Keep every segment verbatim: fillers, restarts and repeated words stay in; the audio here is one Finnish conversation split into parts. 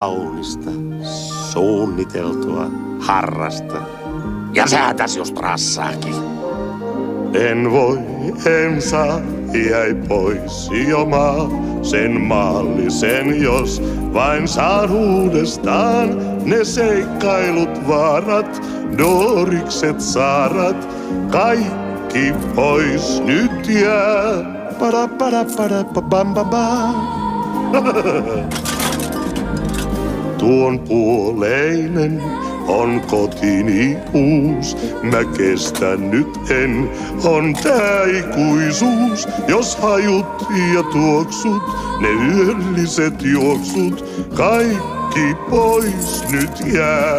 kaunista, suunniteltua, harrasta. Ja säätäs just rassaakin. En voi, en saa, jäi pois jo maa, sen maallisen, jos vain saan uudestaan ne seikkailut vaarat, doorikset saarat, kaikki pois nyt jää. Pada pada pada pa bam bam bam. Tuon puoleinen on kotini uus, mä kestän nyt en, on tää ikuisuus. Jos hajut ja tuoksut, ne yölliset juoksut, kaikki pois nyt jää.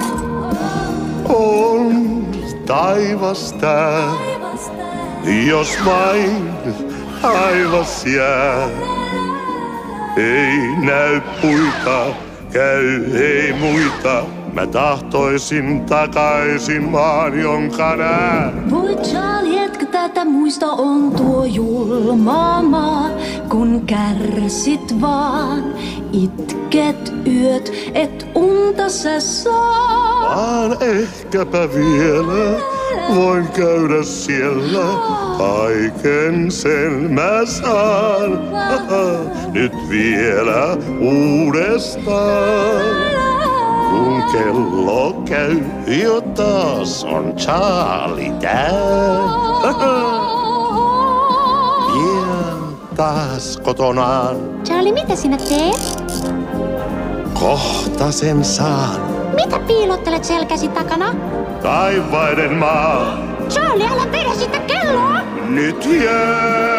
On taivas tää, jos vain taivas jää. Ei näy puita, käy ei muita. Mä tahtoisin takaisin maan, jonka näen. Voi Charlie, etkö tätä muista, on tuo julma maa, kun kärsit vaan, itket yöt, et unta sä saa. Vaan ehkäpä vielä voin käydä siellä, kaiken sen mä saan. Nyt vielä uudestaan. Kun kello käy, jo taas on Charlie tää. Pian taas kotonaan. Charlie, mitä sinä teet? Kohta sen saan. Mitä piilottelet selkäsi takana? Taivaiden maa. Charlie, älä vedä sitä kelloa! Nyt jää.